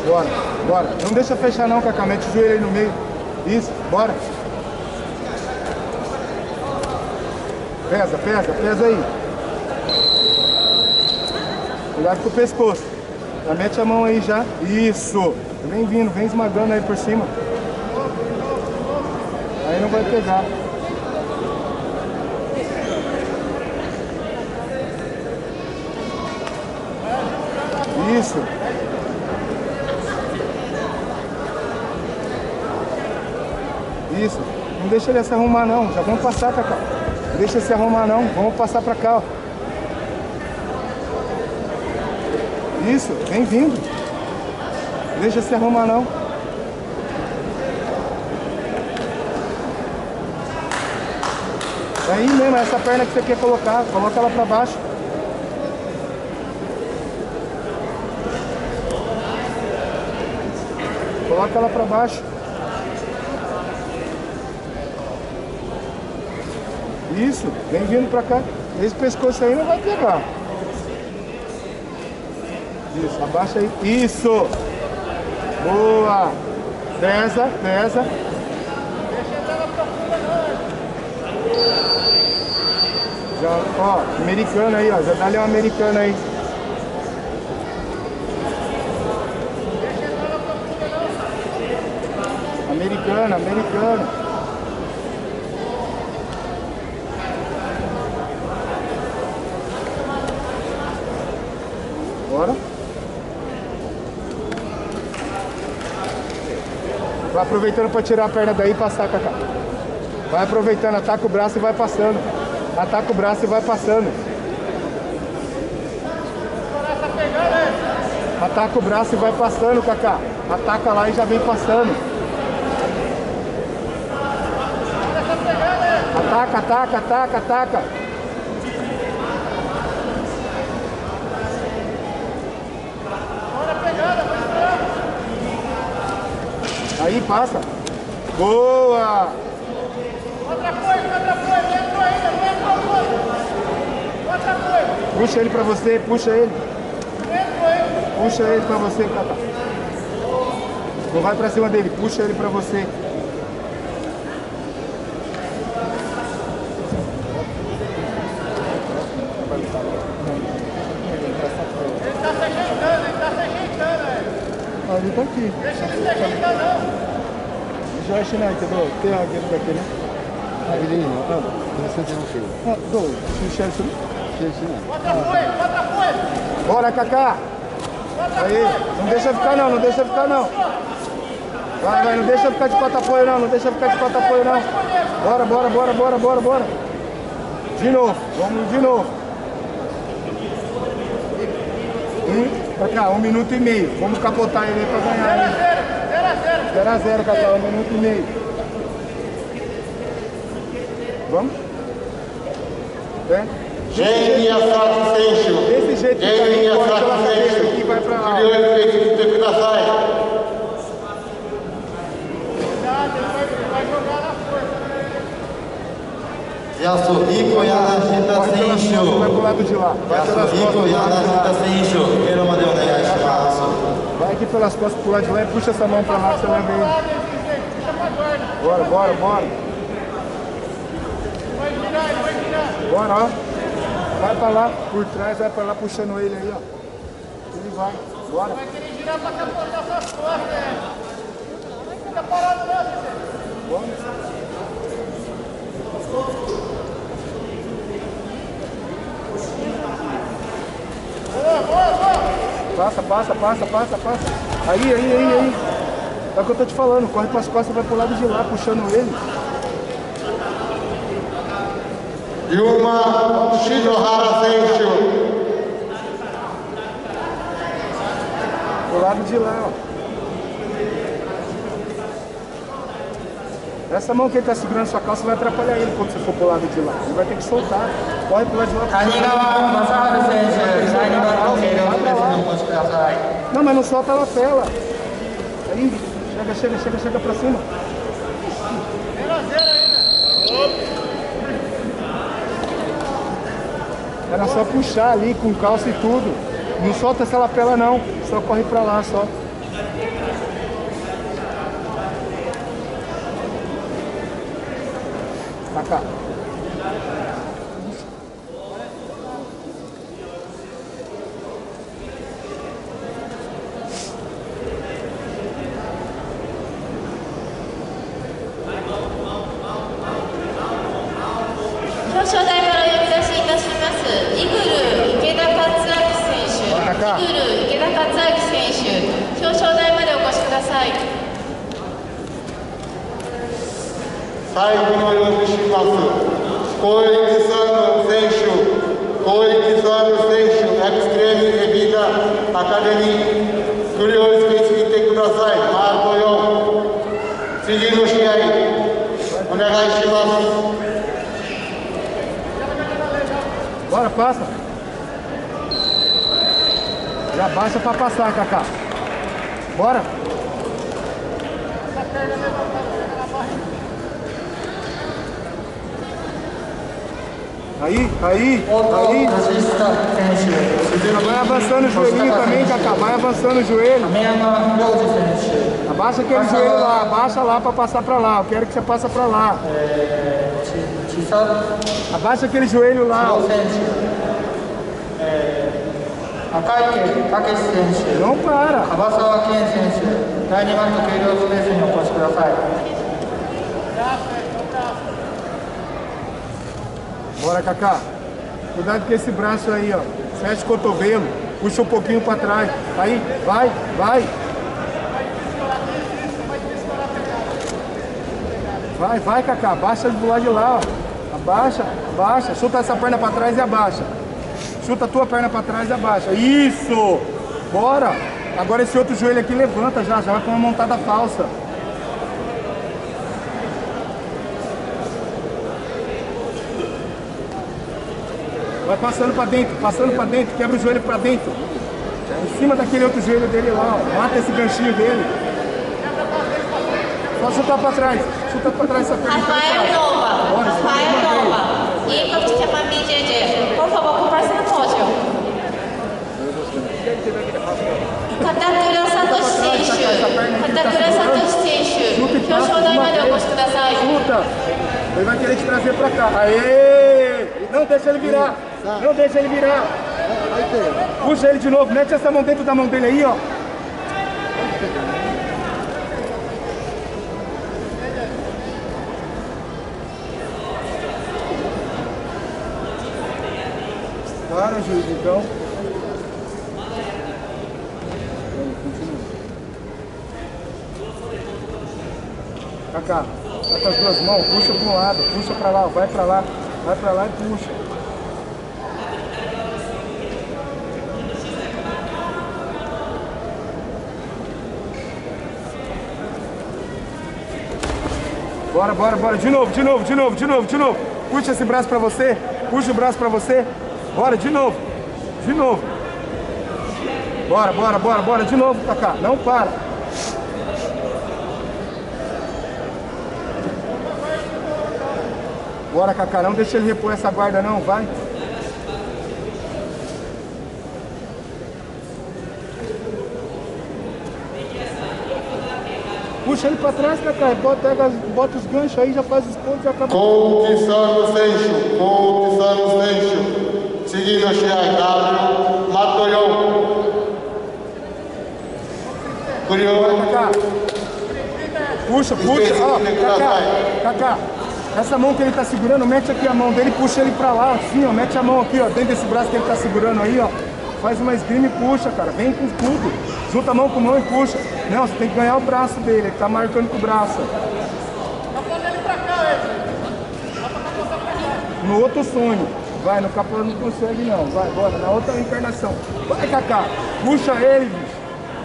Bora, bora. Não deixa fechar não, Cacá. Mete o joelho aí no meio. Isso, bora. Pesa, pesa, pesa aí. Cuidado com o pescoço. Já mete a mão aí já. Isso. Vem vindo, vem esmagando aí por cima. Aí não vai pegar. Isso. Isso. Não deixa ele se arrumar não. Já vamos passar, Cacá. Não deixa ele se arrumar não. Vamos passar pra cá, ó. Isso. Vem vindo. Não deixa se arrumar não. É aí mesmo, essa perna que você quer colocar. Coloca ela pra baixo. Coloca ela pra baixo. Isso, vem vindo pra cá. Esse pescoço aí não vai pegar. Isso, abaixa aí. Isso! Boa! Pesa, pesa. Deixa ela profunda não. Já, ó, americana aí, ó. Já dá-lhe uma americana aí. Deixa ela profunda não. Americana, americana. Bora. Vai aproveitando para tirar a perna daí e passar, Cacá. Vai aproveitando, ataca o braço e vai passando. Ataca o braço e vai passando. Ataca o braço e vai passando, Cacá. Ataca lá e já vem passando. Ataca, ataca, ataca, ataca. Aí passa. Boa! Outra coisa, não entrou ainda, não entrou outro. Outra coisa. Puxa ele pra você, puxa ele. Não entrou ainda. Puxa ele pra você, Cacá. Não vai pra cima dele, puxa ele pra você. Ele tá se ajeitando, velho. Ah, ele tá aqui. Deixa ele se ajeitar não. Já achei, entendeu? Tem alguém daqui, né? Dois. Outra coisa. Bora, Cacá. Aí, não deixa ficar não, não deixa ficar não. Vai, não deixa ficar de quatro apoio não, não deixa ficar de quatro apoio não. Bora, bora, bora, bora, bora, bora. De novo, vamos de novo. Cacá, 1 minuto e meio. Vamos capotar ele aí pra ganhar. 0 a 0, Cacá, 1 minuto e meio. Vamos? É? Gente, assalto Seixo. Desse jeito que tá aí, corre pela cabeça aqui e vai pra lá. Criou efeito de interpretação. Vai jogar na força. Yasuhiko Yamashita Vai Seixo. pro lado de lá. Vai pelas Yasuhiko costas. Yamashita Seixo. Quero de onegaishimasu. Vai aqui pelas costas pro lado de lá e puxa essa mão pra lá que você leva ele. Puxa pra guarda. Bora, bora, bora. Vai girar. Bora, ó. Vai pra lá, por trás, vai pra lá puxando ele aí, ó. Ele vai. Bora. Vai querer girar pra capotar suas costas, né? Não fica parado não, Cicê. Vamos. Boa. Passa. Aí. É o que eu tô te falando, corre pras costas, vai pro lado de lá, puxando ele. Yuma Shinohara Seixo. Pro lado de lá, ó. Essa mão que ele tá segurando sua calça vai atrapalhar ele quando você for pro lado de lá. Ele vai ter que soltar. Corre pro lado de lá. Não, mas não solta a lapela. Aí, chega pra cima. 0 a 0 ainda. Era só puxar ali com calça e tudo. Não solta essa lapela não. Só corre pra lá, só. Kaká. 最後のようにします。小池さんの選手、小池さんの選手、エクストレミエビダアカデミー、クリオイスに来てください。マーク4、次の試合、お願いします。 Bora, passa. Já baixa pra passar, Kaká. Bora. Aí. Vai avançando o joelhinho também, Kaká. Vai avançando o joelho. Abaixa aquele joelho lá, abaixa lá pra passar pra lá. Eu quero que você passe pra lá. Abaixa aquele joelho lá. Não para. Bora, Kaká. Cuidado com esse braço aí, ó. Fecha o cotovelo. Puxa um pouquinho pra trás. Aí, vai. Vai, Kaká. Abaixa do lado de lá, ó. Abaixa. Chuta essa perna pra trás e abaixa. Chuta a tua perna pra trás e abaixa. Isso! Bora! Agora esse outro joelho aqui levanta já vai com uma montada falsa. Vai passando pra dentro, quebra o joelho pra dentro. Em cima daquele outro joelho dele lá, ó. Mata esse ganchinho dele. Só chutar pra trás essa perna. Rafael Nova. E para te chamar BJJ. Por favor, comparece no pódio. Katakura Satoshi Senshu. Chuta. Ele vai querer te trazer pra cá. Aê! Não deixa ele virar. Puxa ele de novo. Mete essa mão dentro da mão dele aí, ó. Para, juiz, então. Kaká, tá com as duas mãos, puxa para um lado, puxa para lá, vai para lá e puxa. Bora, de novo. Puxa esse braço para você, puxa o braço para você. Bora, de novo. Bora, de novo, Kaká, não para. Bora, Kaká, não deixa ele repor essa guarda não, vai. Puxa ele pra trás, Kaká, bota os ganchos aí, já faz os pontos e acaba. Conquistando o Sencho. Seguindo a Shiai W, Matoyon. Curioso. Kaká. Puxa, ó, Kaká. Essa mão que ele tá segurando, mete aqui a mão dele, puxa ele pra lá, assim, ó, mete a mão aqui, ó, dentro desse braço que ele tá segurando aí, ó. Faz uma esgrima e puxa, cara, vem com tudo. Junta a mão com mão e puxa. Não, você tem que ganhar o braço dele, ele tá marcando com o braço. Tá falando ele pra cá, No outro sonho. Vai, no Capão não consegue não, vai, bora, na outra encarnação. Vai, Kaká, puxa ele, bicho.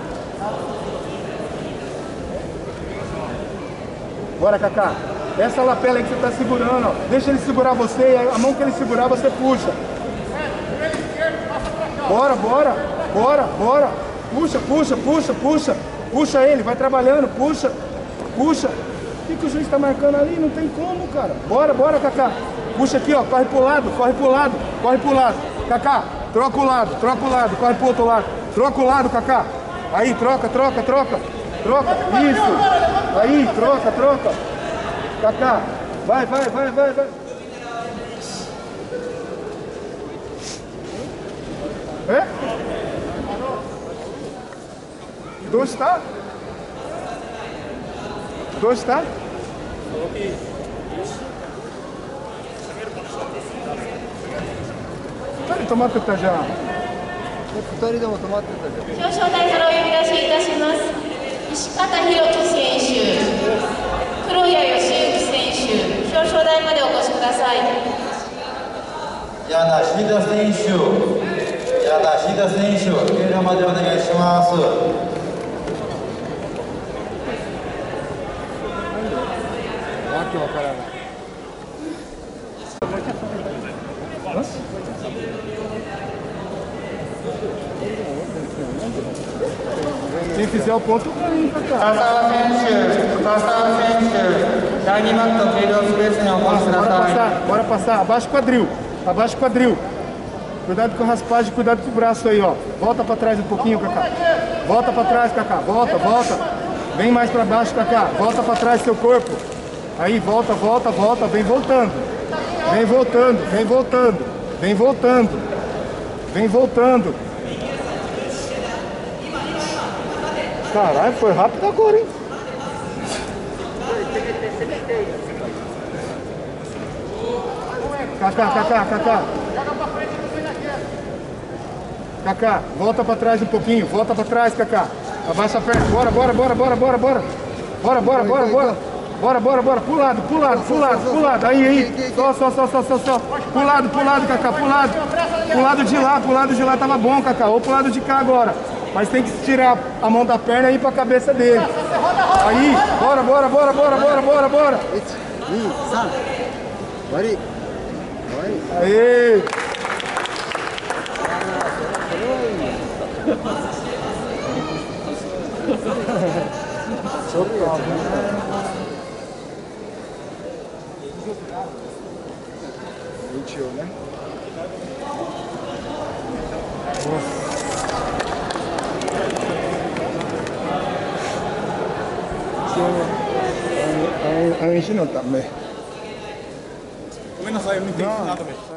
Bora, Kaká. Essa lapela aí que você tá segurando, ó. Deixa ele segurar você, e a mão que ele segurar você puxa. Bora. Puxa ele, vai trabalhando, puxa. O que o juiz tá marcando ali? Não tem como, cara. Bora, Kaká. Puxa aqui, ó, corre pro lado. Kaká, troca o lado, corre pro outro lado. Troca o lado, Kaká. Aí, troca. Isso. Aí, troca. Kaká, Vai, vai, vai, vai, vai. É? Dois tá? Dois tá? Tomate tá já. 2人でも止まってたじゃん。 表彰台からお呼び出しいたします。石方弘樹選手、黒谷義行選手、表彰台までお越しください。 柳田選手、柳田選手、経路までお願いします。 わけわからない。 Quem fizer o ponto pra mim, Kaká. 笹尾選手、第2マット計量スペースにお越しください。 Bora passar. Abaixa o quadril. Abaixa o quadril. Cuidado com a raspagem, cuidado com o braço aí, ó. Volta pra trás um pouquinho, Kaká. Volta pra trás, Kaká. Volta, volta. Vem mais pra baixo, Kaká. Volta pra trás seu corpo. Aí, volta, volta, volta. Vem voltando. Vem voltando, vem voltando. Vem voltando. Vem voltando. Caralho, foi rápido agora, hein? Kaká. Kaká, volta pra trás um pouquinho. Volta pra trás, Kaká. Abaixa a perna. Bora. Bora. Pro lado. Aí. Só. Pro lado, Kaká. Pro lado de lá tava bom, Kaká. Ou pro lado de cá agora. Mas tem que tirar a mão da perna e ir pra cabeça dele. Aí, bora. 1、2、3。終わり。 Aê! Mentiu, né? A gente não tá bem. ごめんなさい、見てなかった。